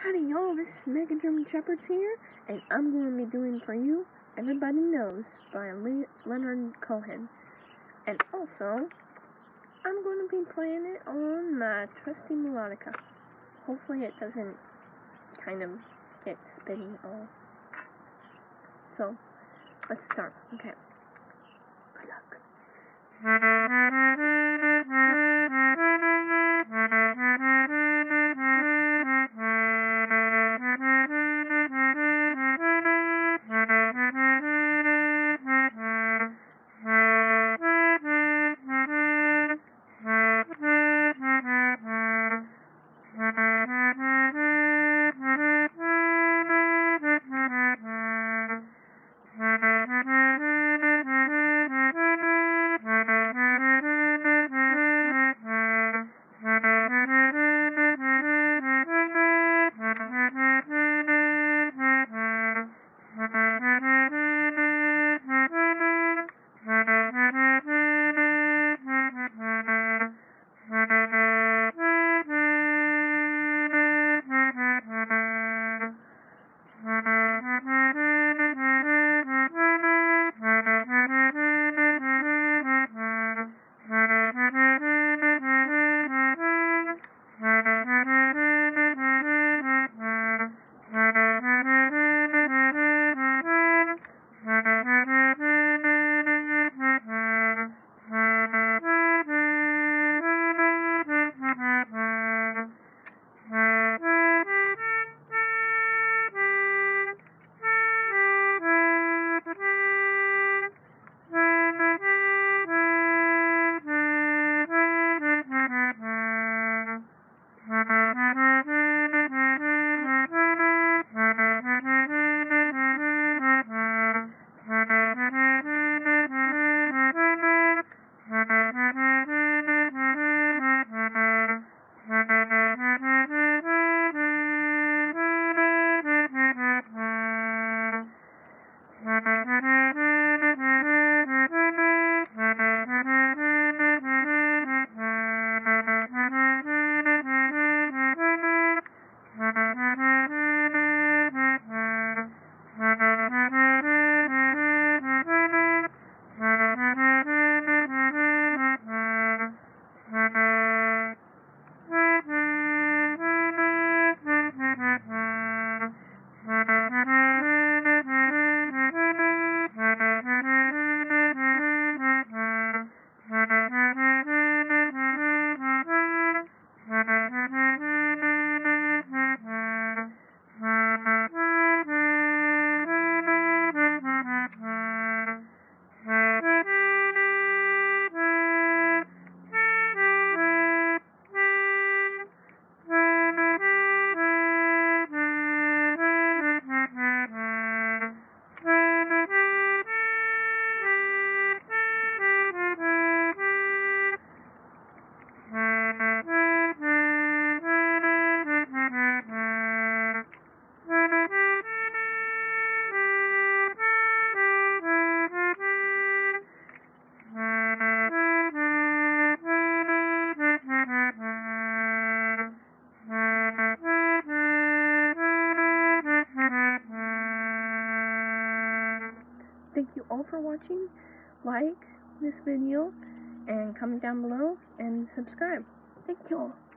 Howdy y'all, this is Mega German Shepherds here, and I'm going to be doing For You, Everybody Knows by Leonard Cohen. And also, I'm going to be playing it on my trusty Melodica. Hopefully it doesn't kind of get spinny all. So, let's start. Okay. Good luck. Thank you all for watching. Like this video and comment down below and subscribe. Thank you all.